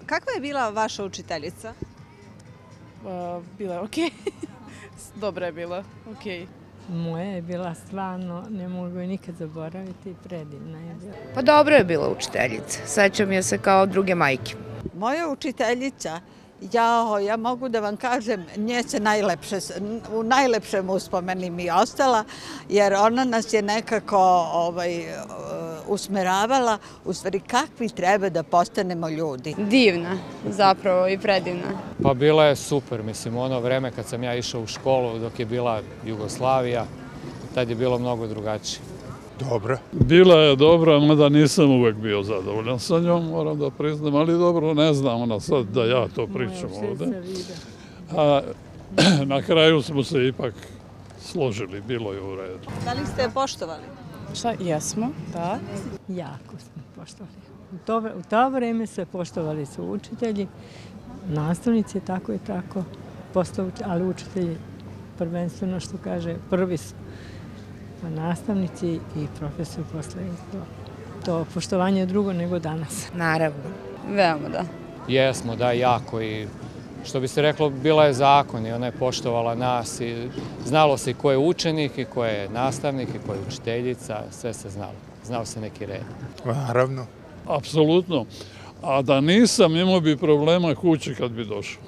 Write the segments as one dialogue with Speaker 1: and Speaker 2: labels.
Speaker 1: Kakva je bila vaša učiteljica?
Speaker 2: Bila je okej. Dobra je bila, okej.
Speaker 3: Moja je bila stvarno, ne mogu je nikad zaboraviti, predivna je bila.
Speaker 4: Pa dobro je bila učiteljica, sećam je se kao druge majke.
Speaker 5: Moja učiteljica, ja mogu da vam kažem, nje se u najlepšem uspomeni mi ostala, jer ona nas je nekako usmeravala, u stvari kakvi treba da postanemo ljudi.
Speaker 2: Divna, zapravo i predivna.
Speaker 6: Pa bila je super, mislim, ono vreme kad sam ja išao u školu dok je bila Jugoslavija, tad je bilo mnogo drugačije.
Speaker 7: Dobra.
Speaker 8: Bila je dobra, mada nisam uvek bio zadovoljan sa njom, moram da priznam, ali dobro, ne znam ona sad da ja to pričam ovde. A na kraju smo se ipak složili, bilo je u redu.
Speaker 1: Da li ste je poštovali?
Speaker 2: Šta, jesmo, da.
Speaker 3: Jako smo poštovali. U to vreme se poštovali su učitelji, nastavnici tako i tako, ali učitelji prvenstveno što kaže prvi su. Pa nastavnici i profesori posle to poštovanje je drugo nego danas.
Speaker 4: Naravno.
Speaker 2: Veoma da.
Speaker 6: Jesmo, da, jako i što bi se reklo, bila je zakon i ona je poštovala nas i znalo se i ko je učenik i ko je nastavnik i ko je učiteljica, sve se znalo. Znao se neki red.
Speaker 7: Naravno.
Speaker 8: Apsolutno. A da nisam, imao bi problema kući kad bi došao.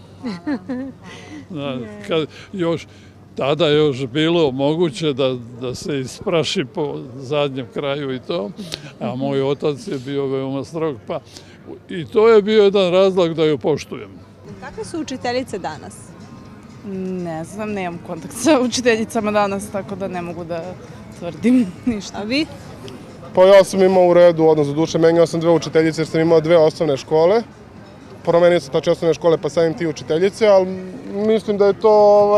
Speaker 8: Tada je još bilo moguće da se ispraši po zadnjem kraju i to, a moj otac je bio veoma strog, pa i to je bio jedan razlog da ju poštujem.
Speaker 1: Kakve su učiteljice danas?
Speaker 2: Ne znam, nemam kontakt sa učiteljicama danas, tako da ne mogu da tvrdim ništa.
Speaker 1: A vi?
Speaker 9: Pa ja sam imao u redu odnos, do duše menjao sam 2 učiteljice jer sam imao 2 osnovne škole. Promenio sam tači osnovne škole pa samim ti učiteljice, ali mislim da je to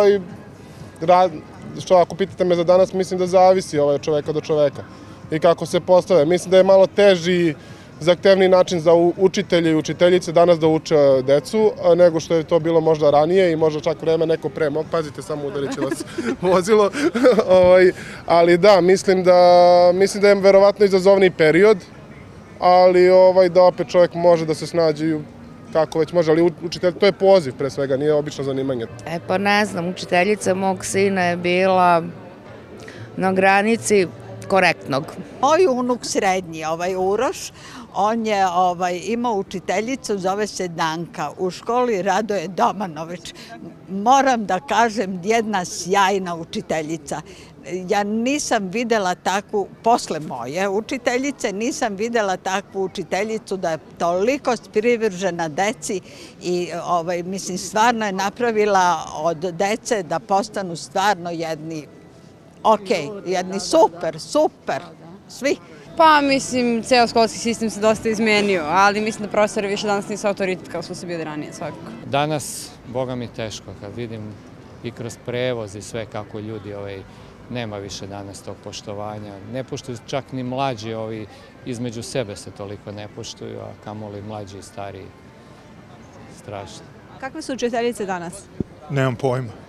Speaker 9: što ako pitate me za danas, mislim da zavisi od čoveka do čoveka i kako se postave. Mislim da je malo teži, zahtevniji način za učitelje i učiteljice danas da uče decu, nego što je to bilo možda ranije i možda čak vreme neko pre. Pazite, samo udarit će vas vozilo. Ali da, mislim da je verovatno izazovniji period, ali da opet čovek može da se snađe kako već može, ali učitelj, to je poziv pre svega, nije obično zanimanje.
Speaker 4: Pa ne znam, učiteljica mog sina je bila na granici korektnog.
Speaker 5: Moj unuk srednji, Uroš, on je imao učiteljicu, zove se Danka, u školi Radoje Domanović. Moram da kažem, jedna sjajna učiteljica. Ja nisam videla takvu, posle moje učiteljice, nisam videla takvu učiteljicu da je toliko privržena deci i mislim stvarno je napravila od dece da postanu stvarno jedni jedni super, svi.
Speaker 2: Pa mislim, ceo školski sistem se dosta izmenio, ali mislim da profesori više danas nisu autoritet kao što su bili ranije svakako.
Speaker 6: Danas, boga mi teško, kad vidim i kroz prevoz i sve kako ljudi nema više danas tog poštovanja. Ne poštuju čak ni mlađi, između sebe se toliko ne poštuju, a kamoli mlađi i stariji. Strašno.
Speaker 1: Kakve su učiteljice danas?
Speaker 7: Nemam pojma.